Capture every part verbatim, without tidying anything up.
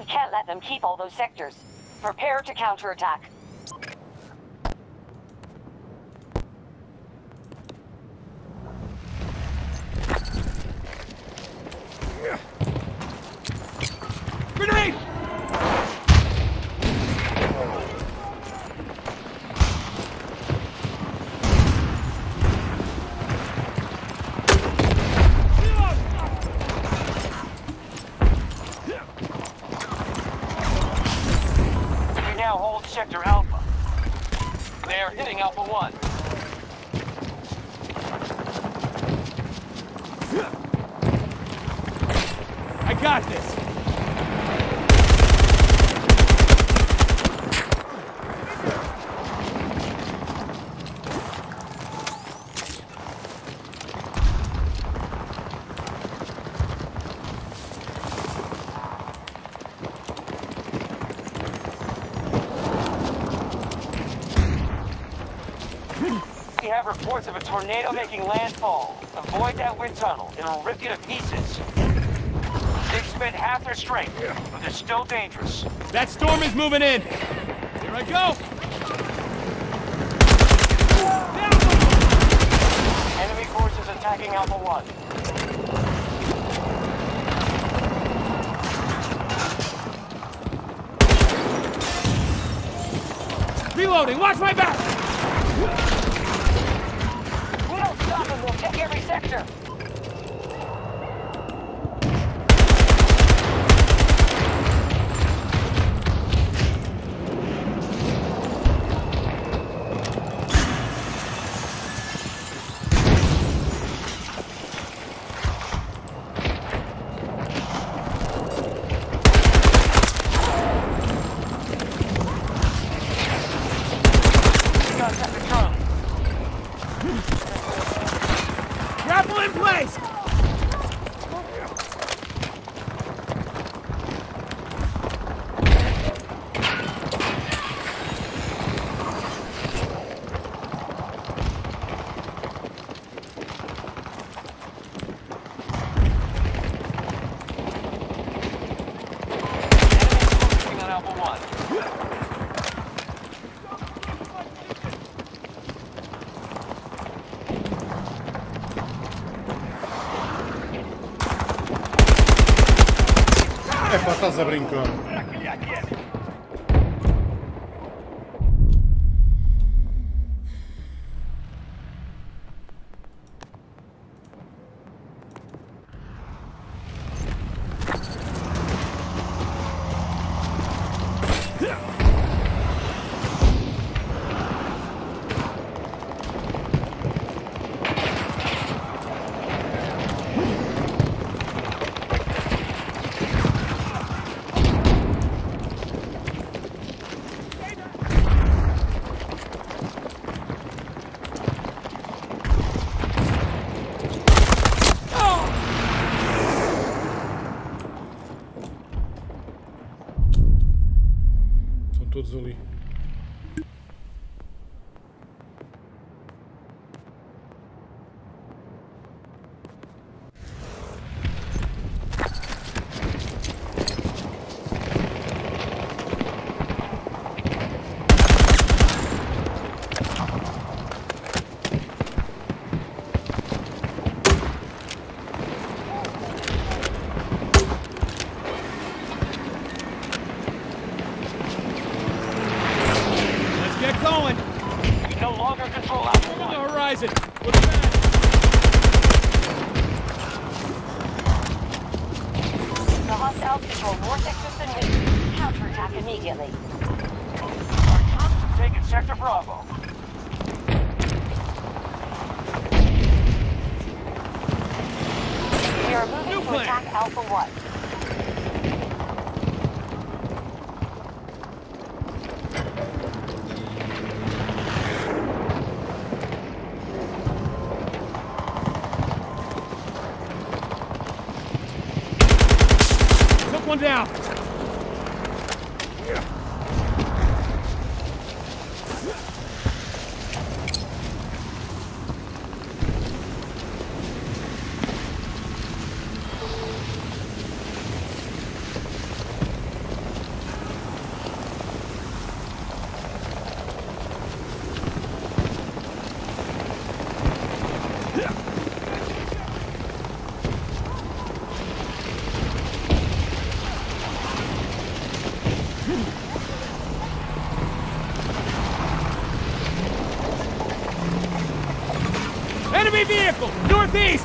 can't let them keep all those sectors. Prepare to counterattack. Grenade! We now hold Sector Alpha. They are hitting Alpha One. I got this! We have reports of a tornado making landfall. Avoid that wind tunnel. It'll rip you to pieces. They've spent half their strength, but they're still dangerous. That storm is moving in! Here I go! Enemy forces attacking Alpha One. Reloading! Watch my back! We don't stop them, we'll take every sector. Contact the drone. Grapple in place! Enemies focusing on Alpha One. É pá, estás a brincar. Estão todos ali. Get going! We no longer control Alpha On the One. horizon! Look back! The hostiles control more sectors than we. Counterattack immediately. Our troops have taken Sector Bravo. We are moving New to plan. attack Alpha One. Took one down! vehicle! Northeast!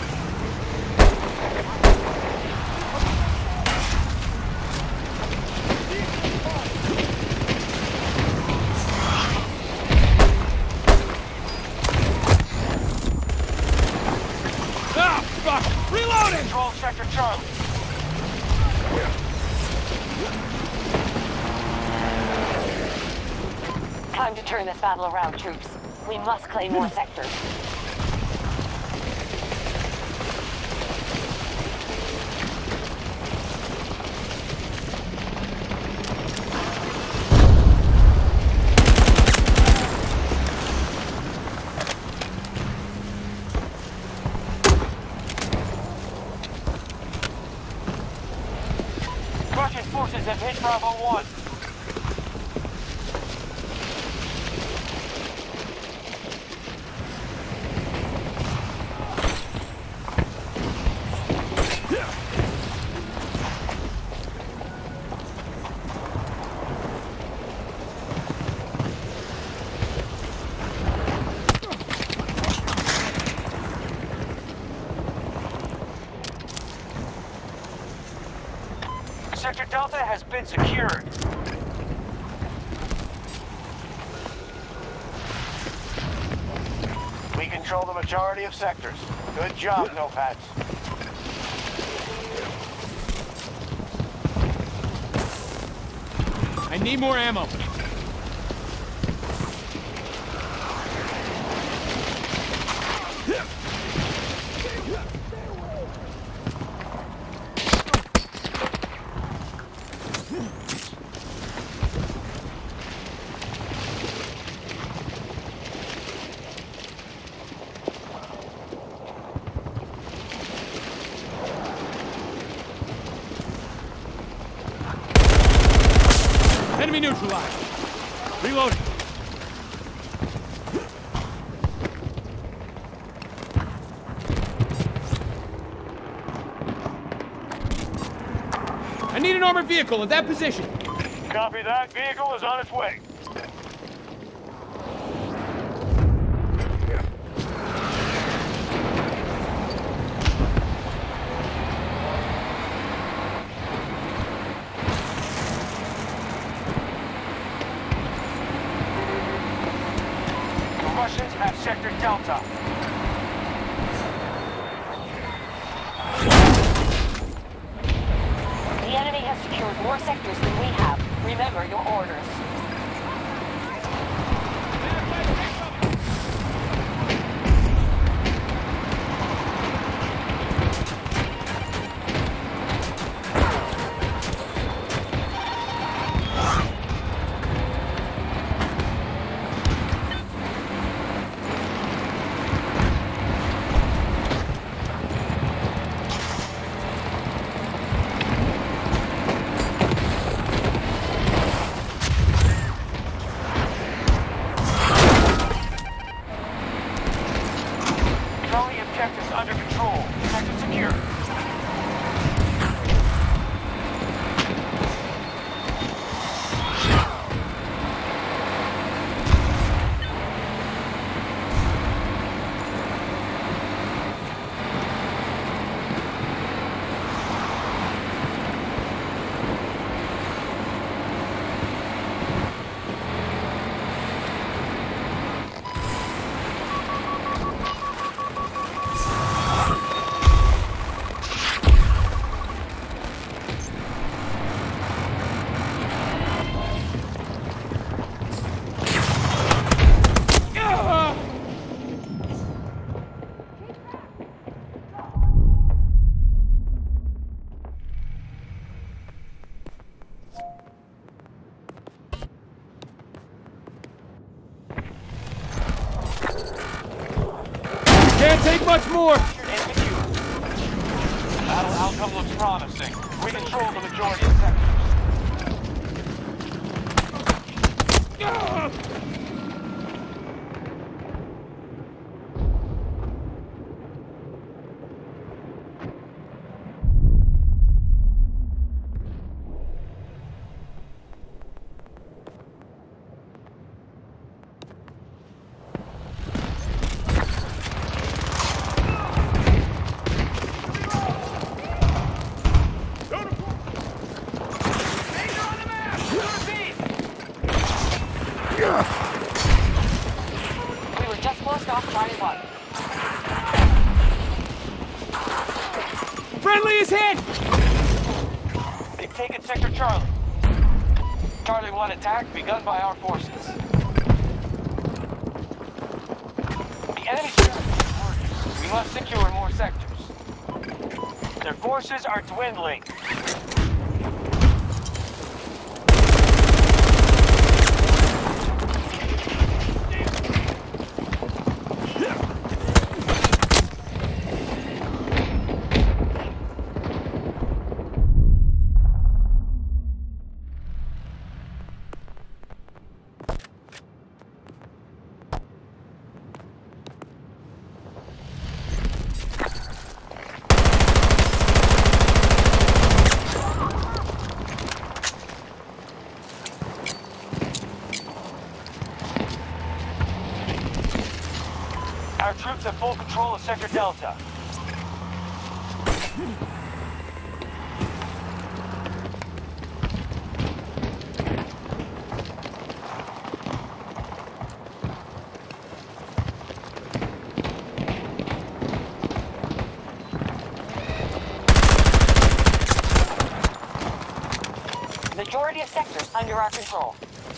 Ah, fuck! Reloading! Control Sector Charlie. Time to turn this battle around, troops. We must claim more sectors. Russian forces have hit Bravo one. Sector Delta has been secured. We control the majority of sectors. Good job, Nopads. I need more ammo. Enemy neutralized. Reloading. I need an armored vehicle at that position. Copy that. Vehicle is on its way. Russians have Sector Delta. The enemy has secured more sectors than we have. Remember your orders. Objectives under control. Sector secure. Can't take much more! Battle outcome looks promising. We control the majority of sectors. Ah! Friendly is hit! They've taken Sector Charlie. Charlie one attack begun by our forces. The enemy's strategy is working. We must secure more sectors. Their forces are dwindling. Our troops have full control of Sector Delta. Majority of sectors under our control.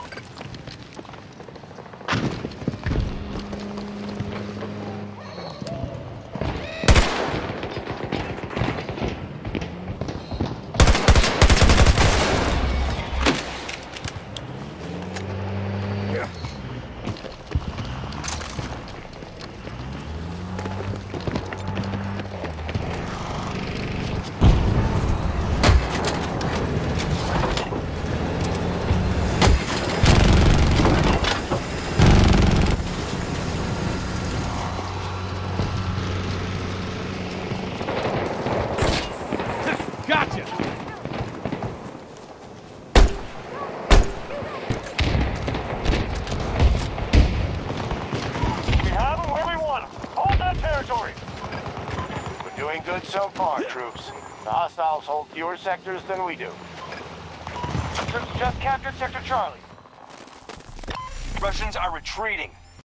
Gotcha! We have them where we want them. Hold that territory. We're doing good so far, troops. The hostiles hold fewer sectors than we do. Troops just captured Sector Charlie. Russians are retreating.